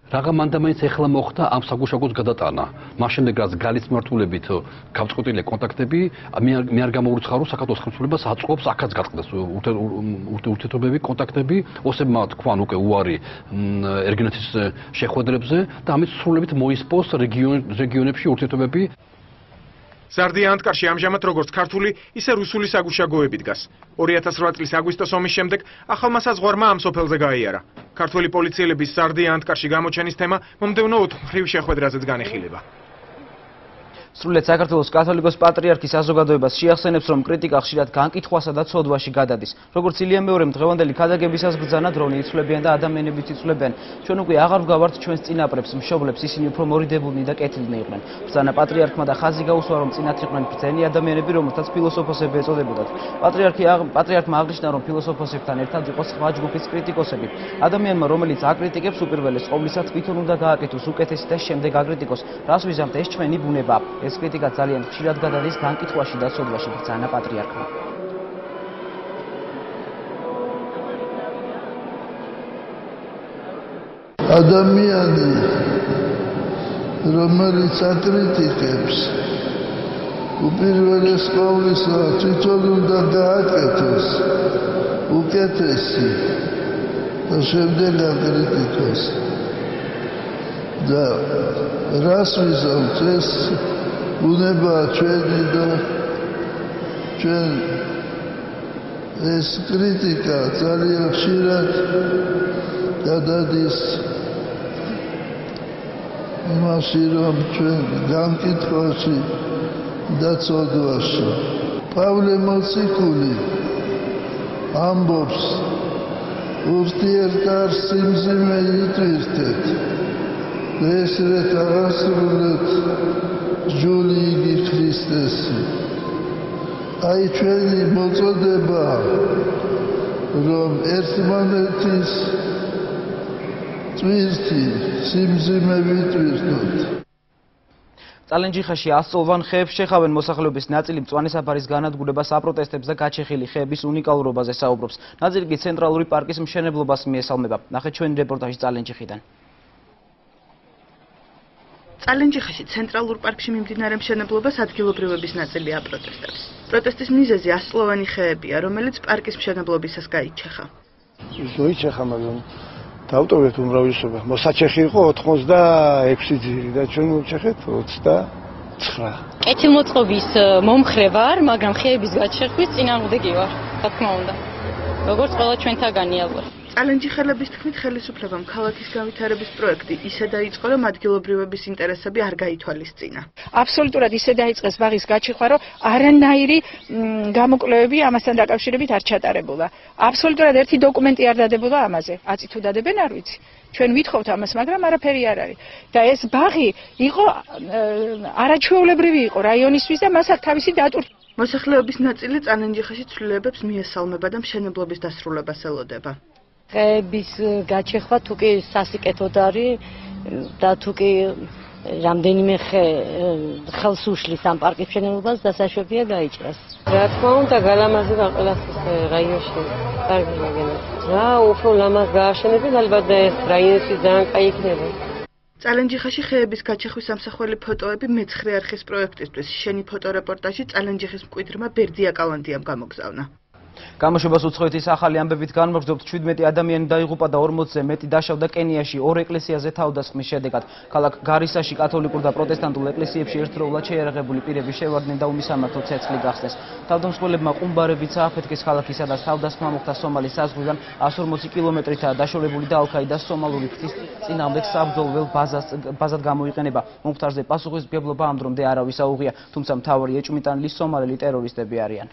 რაღა მანდამაინც ეხლა მოხდა ამ საგუშაგოს გადატანა. მას შემდეგ რაც გალის მმართველობით გავწყვეტილი კონტაქტები, მე არ გამოურცხარო საქართველოს ხელისუფლებას აწყობს აქაც გაწყდეს ურთიერთობები, კონტაქტები, ოსებმა თქვან უკვე უარი ერგენეთის შეხვედრებზე და ამით სრულებით მოისპოს რეგიონებში ურთიერთობები. სარდია ანტკარში ამჟამად როგორც ქართული, ისე რუსული საგუშაგოები დგას. ორი ათას რვა წლის აგვისტოს ომის შემდეგ ახალმა საზღვარმა ამ სოფელზე გაიარა. ქართული პოლიციელების სარდია ანტკარში გამოჩენის თემა მომდევნო ოთხმხრივ შეხვედრაზეც განიხილება. სრულიად საქართველოს კათოლიკოს პატრიარქის საზოგადოებას შეახსენებს, რომ კრიტიკა ხშირად განკითხვასა და ცოდვაში გადადის. როგორც ილია მეორემ დღევანდელი ქადაგებისას ბრძანა დრონი იცვლებიან და ადამიანებიც იცვლებიან. ჩვენ უკვე აღარ ვგავართ ჩვენს წინაპრებს, მშობლებს, ისინი უფრო მორიდებულნი და კეთილნი იყვნენ. ბრძანა პატრიარქმა და ხაზი გაუსვა, რომ წინათ იყვნენ ბრძენი ადამიანები, რომელთაც ფილოსოფოსები ეწოდებოდათ. პატრიარქი პატრიარქმა აღნიშნა, რომ ფილოსოფოსებთან ერთად იყო სხვა ჯგუფის კრიტიკოსები. ადამიანმა, რომელიც აკრიტიკებს, უპირველეს ყოვლისა თვითონ უნდა გააკეთოს უკეთესი და შემდეგ აკრიტიკოს. რას ვიზამთ, ეს ჩვენი ბუნება. ეს კრიტიკა ძალიან ხშირად გადადის განკითხვაში და ცოდვაში, ბრძანა პატრიარქმა. ადამიანი, რომელიც აკრიტიკებს, უპირველეს ყოვლისა თვითონ უნდა გააკეთოს უკეთესი და შემდეგ აკრიტიკოს. და რას ვიზამთ, ეს ბუნებაა ჩვენი და ჩვენ ეს კრიტიკა ძალიან ხშირად გადადის იმაში, რომ ჩვენ განკითხვაში და ცოდვაში. პავლე მოციქული ამბობს, ურთიერკარ სიმძიმე იტვირთეთ, ესრეთ აღასრულეთ ჯული იგი ქრისტესი. აი ჩვენი მოწოდება, რომ ერთმანეთის ტვირთი სიმძიმე ვიტვირთოთ. წალენჯიხაში ასწლოვან ხეებს შეხავენ მოსახლეობის ნაწილი მწვანე საფარის განადგურებას აპროტესტებს და გაჩეხილი ხეების უნიკალურობაზე საუბრობს. ნაწილი კი ცენტრალური პარკის მშენებლობას მიესალმება. ნახეთ ჩვენი რეპორტაჟი წალენჯიხიდან. წალენჯიხაში ცენტრალურ პარკში მიმდინარე მშენებლობას ადგილობრივების ნაწილი აპროტესტებს. პროტესტის მიზეზი ასწლოვანი ხეებია, რომელიც პარკის მშენებლობისას გაიჩეხა. მოიჩეხა, მაგრამ დავტოვეთ უმრავლესობა. მოსაჩეხი იყო ოთხმოცდაექვსი ძირი და ჩვენ მოვჩეხეთ ოცდაცხრა. კეთილმოწყობის მომხრე ვარ, მაგრამ ხეების გაჩეხვის წინააღმდეგი ვარ, რა თქმა უნდა. როგორც ყველა ჩვენთაგანი ალბათ. წალენჯიხელების თქმით, ხელისუფლებამ ქალაქის განვითარების პროექტი ისე დაიწყო, რომ ადგილობრივების ინტერესები არ გაითვალისწინა. აბსოლუტურად ისე დაიწყეს ბაღის გაჩეხვა, რომ არანაირი გამოკვლევები ამასთან დაკავშირებით არ ჩატარებულა. აბსოლუტურად ერთი დოკუმენტი არ დადებულა ამაზე. აწი თუ დადებენ, არ ვიცი. ჩვენ ვითხოვთ ამას, მაგრამ არაფერი არ არის. და ეს ბაღი იყო არაჩვეულებრივი იყო რაიონისთვის და მას თავისი დატვირთვა. მოსახლეობის ნაწილი წალენჯიხაში ცვლილებებს მიესალმება და მშენებლობის დასრულებას ელოდება. ხეების გაჩეხვა თუ კი სასიკეთოდ არის და თუ კი რამდენიმე ხე ხელს უშლის ამ პარკის მშენებლობას, დასაშვებია გაიჭრას. რა თქმა უნდა, გალამაზება ყველასთვის რაიონში. კარგი მაგალითია. რა უფრო ლამაზ გააშენებენ, ალბათ და ეს რაიონში ძალიან კაი იქნება. წალენჯიხაში ხეების გაჩეხვის ამსახველი ფოტოები მეცხრე არხის პროექტისთვის. შენი ფოტორეპორტაჟი წალენჯიხის მკვიდრმა ბერდია კალანდიამ გამოგზავნა. გამოშვებას უცხოეთის ახალი ამბებით განმგრძობთ, ჩვიდმეტი ადამიანი დაიღუპა და ორმოცზე მეტი დაშავდა კენიაში ორ ეკლესიაზე თავდასხმის შედეგად. ქალაქ გარისაში კათოლიკურ და პროტესტანტულ ეკლესიებში ერთდროულად შეიარაღებული პირები შევარდნენ და უმისამართო ცეცხლი გახსნეს. თავდამსხმელებმა ყუმბარებით სააფეთქეს ქალაქი, სადაც თავდასხმა მოხდა სომალის საზღვრიდან εκατს ორმოცი კილომეტრითაა დაშორებული და ალ-ქაიდა სომალური ფრთის წინააღმდეგ საბრძოლველ ბაზად გამოიყენება. მომხდარზე პასუხისმგებლობა ამ დრომდე არავის აუღია, თუმცა მთავარი ეჭვმიტანილი სომალელი ტერორისტები არიან.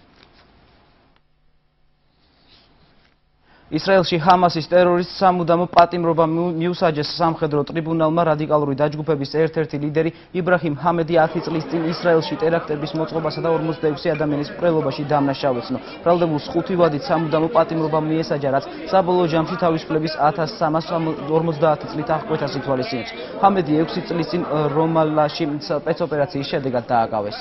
ისრაელში ჰამასის ტერორისტ სამუდამო პატიმრობა მიუსაჯეს სამხედრო ტრიბუნალმა. რადიკალური დაჯგუფების ერთ-ერთი ლიდერი იბრაჰიმ ჰამედი ათი წლის წინ ისრაელში ტერაქტების მოწყობასა და ორმოცდაექვსი ადამიანის მკვლელობაში დამნაშავეცნო. ბრალდებულს ხუთი ვადით სამუდამო პატიმრობა მიესაჯა, რაც საბოლოო ჯამში თავისუფლების ათას სამას ორმოცდაათი წლით აღკვეთას ითვალისწინებს. ჰამედი ექვსი წლის წინ რომალაში სპეცოპერაციის შედეგად დააკავეს.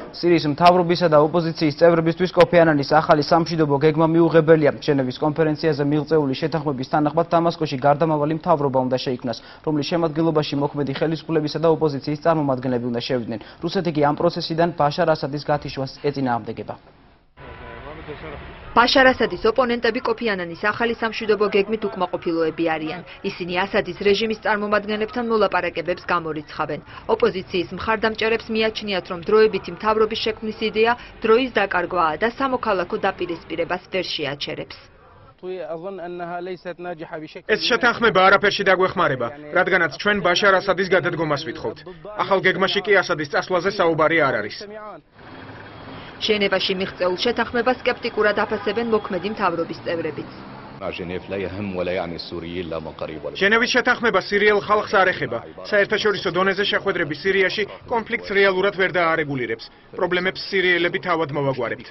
სირიის მთავრობისა და ოპოზიციის წევრებისთვის კოფი ანანის ახალი სამშვიდობო გეგმა მიუღებელია. ჟენევის კონფერენციაზე მიღწეული შეთანხმების თანახმად დამასკოში გარდამავალი მთავრობა უნდა შეიქმნას, რომლის შემადგენლობაში მოქმედი ხელისუფლებისა და ოპოზიციის წარმომადგენლები უნდა შევიდნენ. რუსეთი კი ამ პროცესიდან ბაშარ ასადის გათიშვას ეწინააღმდეგება. ბაშარ ასადის ოპონენტები კოფი ანანის ახალი სამშვიდობო გეგმით უკმაყოფილოები არიან. ისინი ასადის რეჟიმის წარმომადგენლებთან მოლაპარაკებებს გამორიცხავენ. ოპოზიციის მხარდამჭერებს მიაჩნიათ, რომ დროებითი მთავრობის შექმნის იდეა დროის დაკარგვაა და სამოქალაქო დაპირისპირებას ვერ შეაჩერებს. ეს შეთანხმება არაფერში დაგვეხმარება, რადგანაც ჩვენ ბაშარ ასადის გადადგომას ვითხოვთ. ახალ გეგმაში კი ასადის წასვლაზე საუბარი არ არის. ჟენევაში მიღწეულ შეთანხმებას სკეპტიკურად აფასებენ მოქმედი მთავრობის წევრებიც. ჟენევის შეთანხმება სირიელ ხალხს არ ეხება. საერთაშორისო დონეზე შეხვედრები სირიაში კონფლიქტს რეალურად ვერ დაარეგულირებს. პრობლემებს სირიელები თავად მოვაგვარებთ.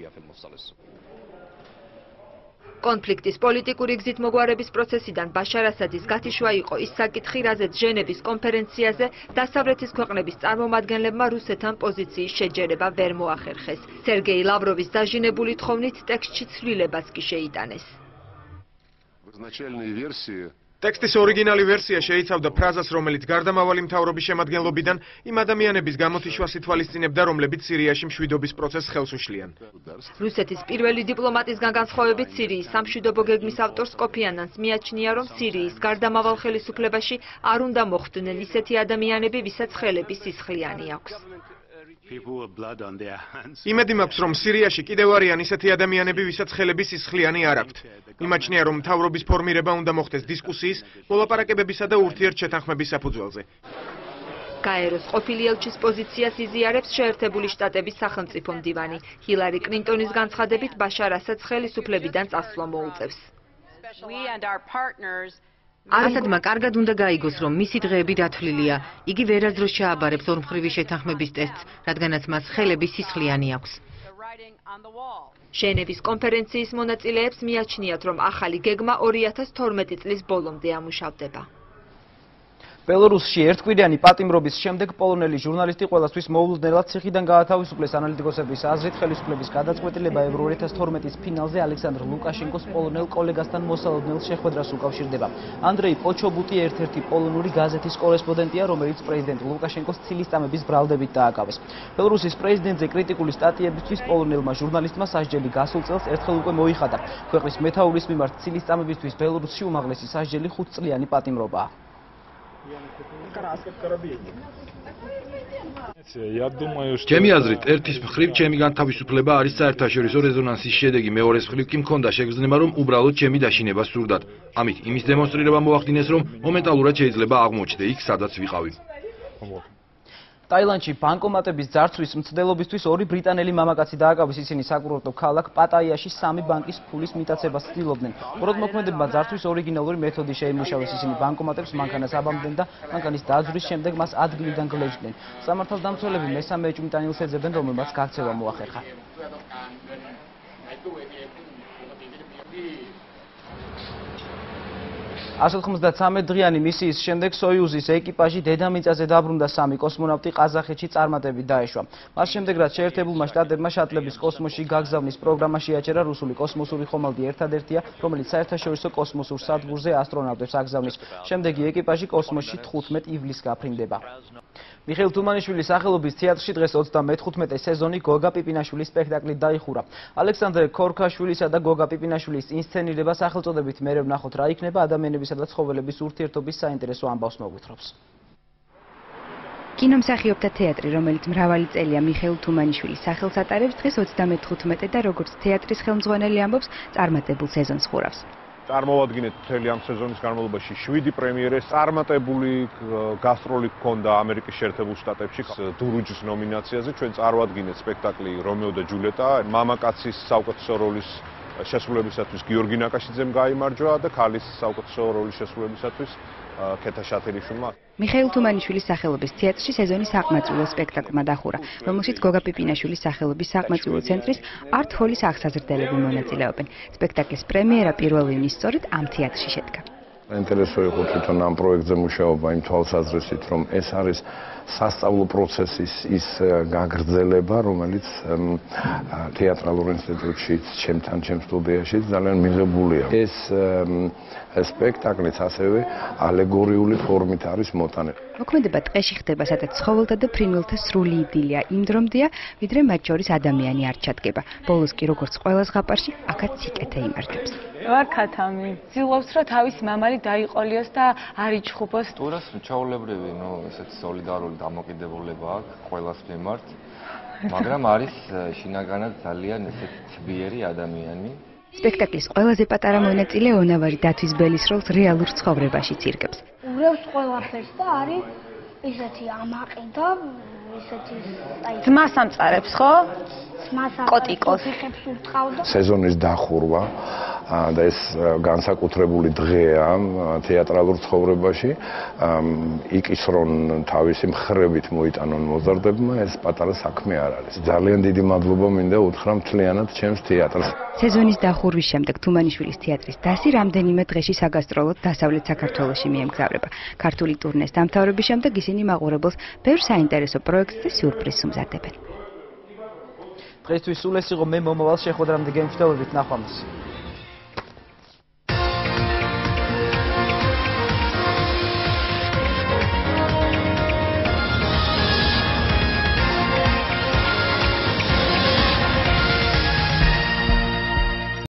კონფლიქტის პოლიტიკური გზით მოგვარების პროცესიდან ბაშარ ასადის გათიშვა იყო ის საკითხი, რაზეც ჟენევის კონფერენციაზე დასავლეთის ქვეყნების წარმომადგენლებმა რუსეთთან პოზიციის შეჯერება ვერ მოახერხეს. სერგეი ლავროვის დაჟინებული თხოვნით ტექსტში ცვლილებაც კი შეიტანეს. ტექსტის ორიგინალი ვერსია შეიცავდა ფრაზას, რომელიც გარდამავალი მთავრობის შემადგენლობიდან იმ ადამიანების გამოთიშვას ითვალისწინებდა, რომლებიც სირიაში მშვიდობის პროცესს ხელს უშლიან. რუსეთის პირველი დიპლომატისგან განსხვავებით სირიის სამშვიდობო გეგმის ავტორს კოფი ანანს მიაჩნია, რომ სირიის გარდამავალ ხელისუფლებაში არ უნდა მოხვდნენ ისეთი ადამიანები, ვისაც ხელები სისხლიანი აქვს. იმედი მაქვს, რომ სირიაში კიდევ არიან ისეთი ადამიანები, ვისაც ხელები სისხლიანი არ აქვთ. იმაჩნია, რომ მთავრობის ფორმირება უნდა მოხდეს დისკუსიის, მოლაპარაკებებისა და ურთიერთშეთანხმების საფუძველზე. გაეროს ყოფილი ელჩის პოზიციას იზიარებს შეერთებული შტატების სახელმწიფო მდივანი. ჰილარი კლინტონის განცხადებით ბაშარ ასადს ხელისუფლებიდან წასვლა მოუწევს. ასადმა კარგად უნდა გაიგოს, რომ მისი დღეები დათვლილია. იგი ვერასდროს შეაბარებს ორმხრივი შეთანხმების ტესტს, რადგანაც მას ხელები სისხლიანი აქვს. ჟენევის კონფერენციის მონაწილეებს მიაჩნიათ, რომ ახალი გეგმა ორი ათას თორმეტი წლის ბოლომდე ამუშავდება. ბელორუსში ერთკვირიანი პატიმრობის შემდეგ პოლონელი ჟურნალისტი ყველასთვის მოულოდნელად ციხიდან გაათავისუფლეს. ანალიტიკოსების აზრით, ხელისუფლების გადაწყვეტილება ევრო ორი ათას თორმეტის ფინალზე ალექსანდრ ლუკაშენკოს პოლონელ კოლეგასთან მოსალოდნელ შეხვედრას უკავშირდება. ანდრეი პოჩობუტი ერთ-ერთი პოლონური გაზეთის კორესპონდენტია, რომელიც პრეზიდენტ ლუკაშენკოს ცილისწამების ბრალდებით დააკავეს. ბელორუსის პრეზიდენტზე კრიტიკული სტატიებისთვის პოლონელმა ჟურნალისტმა სასჯელი გასულ წელს ერთხელ უკვე მოიხადა. ქვეყნის მეთაურის მიმართ ცილისწამებისთვის ბელორუსში უმაღლესი სასჯელი ხუთწლიანი პატიმრობაა. ჩემი აზრით, ერთის მხრივ ჩემი განთავისუფლება არის საერთაშორისო რეზონანსის შედეგი, მეორეს მხრივ კი მქონდა შეგრძნება, რომ უბრალოდ ჩემი დაშინება სურდათ. ამით იმის დემონსტრირება მოახდინეს, რომ მომენტალურად შეიძლება აღმოჩნდე იქ, სადაც ვიყავი. ტაილანდში ბანკომატების ძარცვის მცდელობისთვის ორი ბრიტანელი მამაკაცი დააკავეს. ისინი საკურორტო ქალაქ პატაიაში სამი ბანკის ფულის მიტაცებას ცდილობდნენ. უბრალოდ მოქმედებმა ძარცვის ორიგინალური მეთოდი შეიმუშავეს. ისინი ბანკომატებს მანქანას აბამდნენ და მანქანის დაძვრის შემდეგ მას ადგილიდან გლეჯდნენ. სამართალდამცველები მესამე ეჭვმიტანილს ეძებენ, რომელმაც გაქცევა მოახერხა. ასი ოცდამეტრიანი დღიანი მისიის შემდეგ სოიუზის ეკიპაჟი დედამიწაზე დაბრუნდა. სამი კოსმონავტი ყაზახეთში წარმატებით დაეშვა. მას შემდეგ, რაც შეერთებულმა შტატებმა შატლების კოსმოსში გაგზავნის პროგრამა შეაჩერა, რუსული კოსმოსური ხომალდი ერთადერთია, რომელიც საერთაშორისო კოსმოსურ სადგურზე ასტრონავტებს აგზავნის. შემდეგი ეკიპაჟი კოსმოსში თხუთმეტ ივლისს გაფრინდება. მიხეილ თუმანიშვილის სახელობის თეატრში დღეს ოცდამეთხუთმეტე სეზონი გოგა პიპინაშვილის სპექტაკლით დაიხურა. ალექსანდრე ქორქაშვილისა და გოგა პიპინაშვილის ინსცენირება სახელწოდებით მერე ვნახოთ რა იქნება ადამიანებისა და ცხოველების ურთიერთობის საინტერესო ამბავს მოგვითხრობს. კინომსახიობთა თეატრი, რომელიც მრავალი წელია მიხეილ თუმანიშვილის სახელს ატარებს, დღეს ოცდამეთხუთმეტე და როგორც თეატრის ხელმძღვანელი ამბობს, წარმატებულ სეზონს ხურავს. წარმოვადგინეთ მთელი ამ სეზონის განმავლობაში შვიდი პრემიერა, წარმატებული გასტროლი ჰქონდა ამერიკის შეერთებულ შტატებში დურუჯის ნომინაციაზე. ჩვენ წარმოვადგინეთ სპექტაკლი რომეო და ჯულიეტა, მამაკაცის საუკეთესო როლის შესრულებისათვის გიორგი ნაკაშიძემ გაიმარჯვა და ქალის საუკეთესო როლის შესრულებისათვის ქეთა შათელიშვილმა. მიხეილ თუმანიშვილის სახელობის თეატრში სეზონის საყმაწვილო სპექტაკლმა დახურა, რომელშიც გოგა პიპინაშვილის სახელობის საყმაწვილო ცენტრის art hall-ის აღსაზრდელები მონაწილეობენ. სპექტაკლის პრემიერა პირველ ივნის სწორედ ამ თეატრში შედგა. საინტერესო იყო თვითონ ამ პროექტზე მუშაობა იმ თვალსაზრისით, რომ ეს არის სასწავლო პროცესის ის გაგრძელება, რომელიც თეატრალურ ინსტიტუტში, ჩემთან, ჩემ სტუდიაში ძალიან მიღებულია. ეს სპექტაკლიც ასევე ალეგორიული ფორმით არის მოტანილი. მოქმედება ტყეში ხდება, სადაც ცხოველთა და ფრინველთა სრული იდილია იმ დრომდეა, ვიდრე მათ შორის ადამიანი არ ჩადგება. ბოლოს კი როგორც ყველა ზღაპარში, აქაც სიკეთე იმართებს. ვარ ქათამი. ცდილობს, რომ თავის მამალი დაიყოლიოს და არ იჩხუბოს. ტურას ჩაოლებრივი, ნუ ესეც სოლიდარული დამოკიდებულება აქვს ყველას მიმართ, მაგრამ არის შინაგანად ძალიან ესეთ ცბიერი ადამიანი. სპექტაკლის ყველაზე პატარა მონაწილე ონავარი დათვის ბელის როლს რეალურ ცხოვრებაშიც ირგებს. ურევს ყველაფერს და არის ისეთი ამაყი და ისეთი აი ძმას ამწარებს, ხო? კოტიკოს ხებს ურტყავდა. სეზონის დახურვა და ეს განსაკუთრებული დღეა თეატრალურ ცხოვრებაში. იკისრონ თავისი მხრებით მოიტანონ მოზარდებმა, ეს პატარა საქმე არ არის. ძალიან დიდი მადლობა მინდა უთხრა მთლიანად ჩემს თეატრს. სეზონის დახურვის შემდეგ თუმანიშვილის თეატრის დასი რამდენიმე დღეში საგასტროლოდ დასავლეთ საქართველოში მიემგზავრება. ქართული ტურნეს დამთავრების შემდეგ ისინი მაყურებელს ბევრ საინტერესო პროექტს და სიურპრიზს უმზადებენ. დღეისთვის სულ ეს იყო, მე მომავალ შეხვედრამდე გემშვიდობებით, ნახვამდის.